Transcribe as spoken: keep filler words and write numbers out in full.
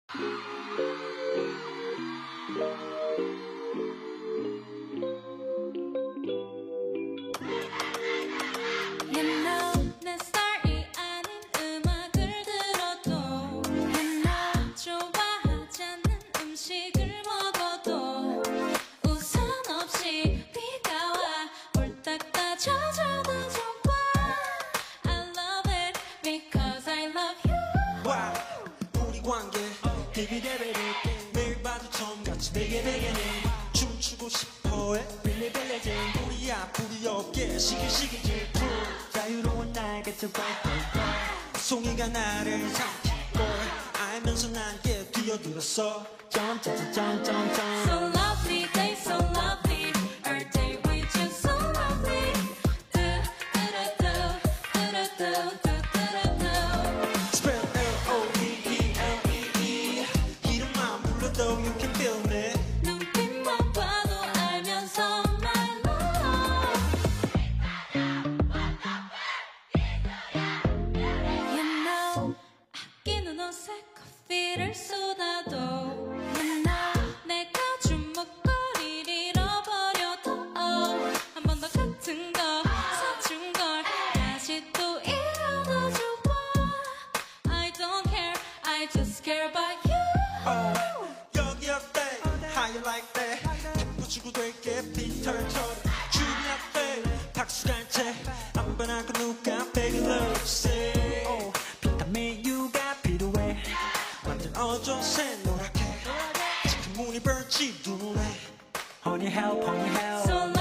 매일 봐도 처음같이 베개 베개는 춤추고 싶어해 빌리빌리진 뿌리야 뿌리 없게 시기시기 질풍 자유로운 날개처럼 송이가 나를 삼키걸 알면서 난게 뛰어들었어 점점점점점 So lovely day so lovely our day with you so lovely 뚜루뚜루뚜 뚜루뚜루뚜 Spell L O V E L E E 이름만 불러도 you can feel me 눈빛만 봐도 알면서 my love You know 아끼는 옷에 커피를 쏟아도 You know 내가 준 목걸이를 잃어버려도 한 번 더 같은 거 사준 걸 다시 또 잃어도 좋아 I don't care I just care about you oh, 여기 어때 How you like that 바꿔주고 될게 빈털처럼 주변 앞에 박수갈 채안 변하고 누가 begging love say oh, 비타민 U가 필요해 완전 어조새 노랗게 지금 문이 벌집 눈에 Honey help honey help So